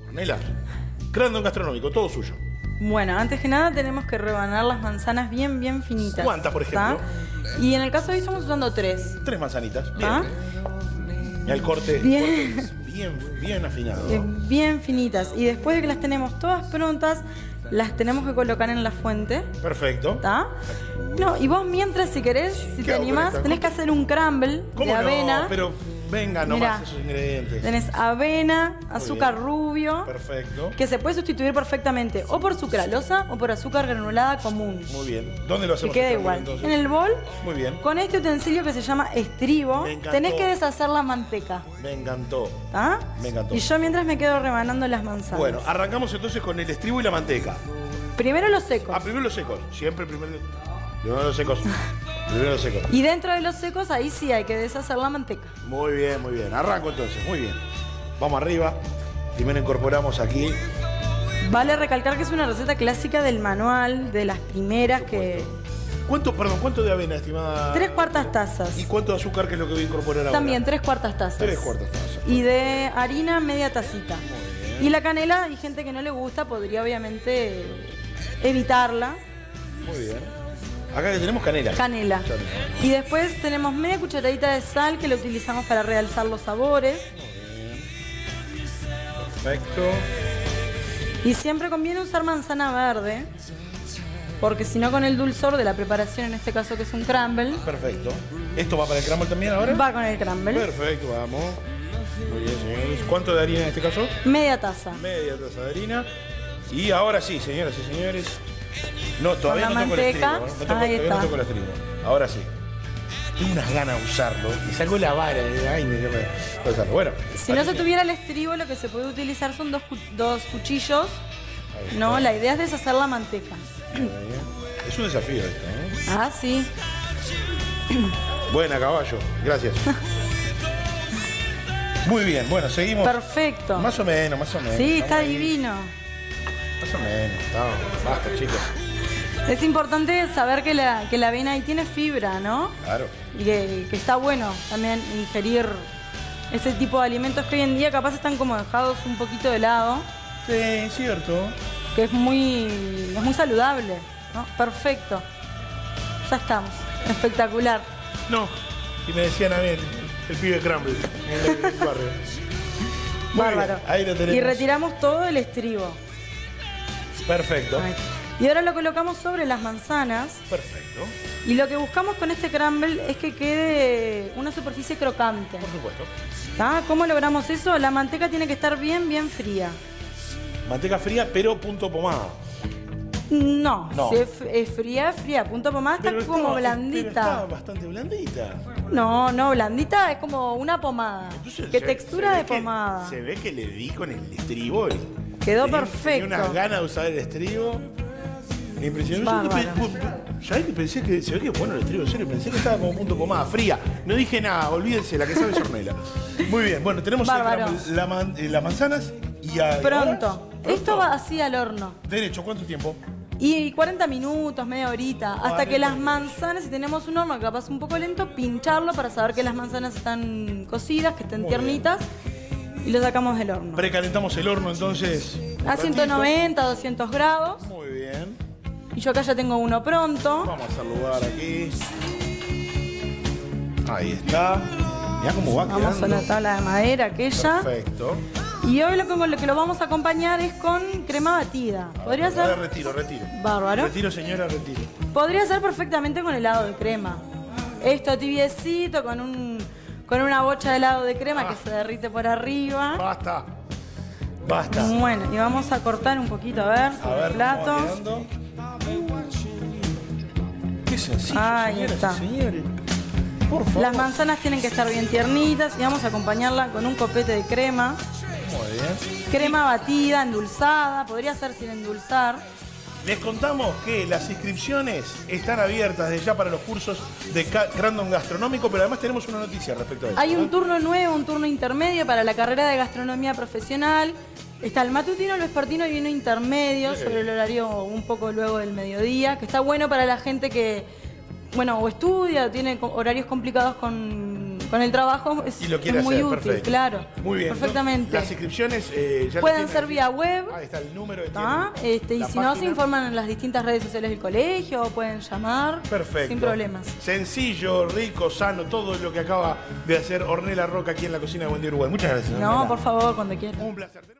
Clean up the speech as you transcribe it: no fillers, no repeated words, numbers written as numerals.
Ornella, Crandon Gastronómico, todo suyo. Bueno, antes que nada tenemos que rebanar las manzanas bien finitas. ¿Cuántas, por ejemplo? ¿Está? Y en el caso de hoy estamos usando 3. 3 manzanitas. Bien. ¿Ah? Y el corte, Bien. bien afinado. Bien finitas. Y después de que las tenemos todas prontas, las tenemos que colocar en la fuente. Perfecto. ¿Está? No, y vos mientras, si querés, si te animás, tenés que hacer un crumble de avena. No, pero venga nomás esos ingredientes. Tenés avena, azúcar rubio. Perfecto. Que se puede sustituir perfectamente o por sucralosa o por azúcar granulada común. Muy bien. ¿Dónde lo hacemos? Que queda igual. Entonces? En el bol. Muy bien. Con este utensilio que se llama estribo, tenés que deshacer la manteca. Me encantó. ¿Ah? Me encantó. Y yo mientras me quedo rebanando las manzanas. Bueno, arrancamos entonces con el estribo y la manteca. Primero los secos. Primero los secos. Siempre primero los secos. Primero los secos. Y dentro de los secos, ahí sí hay que deshacer la manteca. Muy bien, muy bien. Arranco entonces, muy bien. Vamos arriba. Primero incorporamos aquí. Vale recalcar que es una receta clásica del manual, de las primeras que... ¿Cuánto de avena, estimada? 3/4 tazas. ¿Y cuánto de azúcar, que es lo que voy a incorporar ahora? También 3/4 tazas. 3/4 tazas. Y de harina, media tacita. Muy bien. Y la canela, hay gente que no le gusta, podría obviamente evitarla. Muy bien. Acá que tenemos canela. Canela. Y después tenemos media cucharadita de sal que la utilizamos para realzar los sabores. Muy bien. Perfecto. Y siempre conviene usar manzana verde, porque si no con el dulzor de la preparación, en este caso que es un crumble. Perfecto. ¿Esto va para el crumble también ahora? Va con el crumble. Perfecto, vamos. Muy bien, señores. ¿Cuánto de harina en este caso? Media taza. Media taza de harina. Y ahora sí, señoras y señores. No, todavía con no la toco el manteca. estribo. Ahí está. No toco el estribo. Ahora sí. Tengo unas ganas de usarlo. Y saco la vara. Ay, me usarlo. Bueno. Si no se tuviera el estribo, lo que se puede utilizar son dos cuchillos. No, la idea es deshacer la manteca. Es un desafío esto, ¿no? Ah, sí. Buena, caballo. Gracias. Muy bien, bueno, seguimos. Perfecto. Más o menos. Sí, está divino. Más o menos. Basta, chicos. Es importante saber que la avena ahí tiene fibra, ¿no? Claro. Y que está bueno también ingerir ese tipo de alimentos que hoy en día capaz están como dejados un poquito de lado. Sí, es cierto. Que es muy saludable, ¿no? Perfecto. Ya estamos. Espectacular. No. Y me decían a mí el pibe Crumble en el barrio. Bárbaro. Bien, ahí lo tenemos. Y retiramos todo el estribo. Perfecto. Ahí. Y ahora lo colocamos sobre las manzanas. Perfecto. Y lo que buscamos con este crumble es que quede una superficie crocante. Por supuesto. ¿Tá? ¿Cómo logramos eso? La manteca tiene que estar bien fría. Manteca fría, pero punto pomada. No. No. Si es fría. Punto pomada está como blandita. Pero está bastante blandita. No, blandita es como una pomada. Entonces, ¿Qué textura de pomada? Se ve que le di con el estribo. Quedó Tenía perfecto. unas ganas de usar el estribo. Me impresionó. Bárbaro. ¿Sabés que pensé que se ve que es bueno el estribo? En serio, pensé que estaba como punto pomada, fría. No dije nada, olvídense, la que sabe es Ornella. Muy bien, bueno, tenemos las manzanas y Pronto. ahora, Esto va así al horno. Derecho, ¿cuánto tiempo? Y 40 minutos, media horita, hasta que las manzanas, si tenemos un horno capaz un poco lento, pincharlo para saber que las manzanas están cocidas, que estén tiernitas, y lo sacamos del horno. Precalentamos el horno entonces. A 190, 200 grados. Muy bien. Y yo acá ya tengo uno pronto. Vamos a hacer lugar aquí. Ahí está. Mirá cómo va quedando. Vamos a la tabla de madera aquella. Perfecto. Y hoy lo que lo vamos a acompañar es con crema batida. Podría ser... Retiro. Bárbaro. Retiro, señora, retiro. Podría ser perfectamente con helado de crema. Esto tibiecito, con una bocha de helado de crema que se derrite por arriba. Basta. Bueno, y vamos a cortar un poquito, a ver, sobre el plato. ¿Cómo va quedando? Qué sencillo, Ahí señoras está. y señores. Por favor. Las manzanas tienen que estar bien tiernitas y vamos a acompañarla con un copete de crema. Muy bien. Crema batida, endulzada, podría ser sin endulzar. Les contamos que las inscripciones están abiertas desde ya para los cursos de Crandon Gastronómico, pero además tenemos una noticia respecto a eso. Hay un turno nuevo, un turno intermedio para la carrera de gastronomía profesional. Está el matutino, el vespertino y uno intermedio sobre el horario un poco luego del mediodía, que está bueno para la gente que, bueno, o estudia, o tiene horarios complicados con con el trabajo es, y lo quiere es muy hacer, útil, perfecto. claro. Muy bien. Perfectamente. Las inscripciones ya pueden ser vía web. Ahí está el número. Y si no, se informan en las distintas redes sociales del colegio, pueden llamar. Perfecto. Sin problemas. Sencillo, rico, sano, todo lo que acaba de hacer Ornella Roca aquí en la cocina de Buen Día Uruguay. Muchas gracias. No, por favor, cuando quieran. Un placer.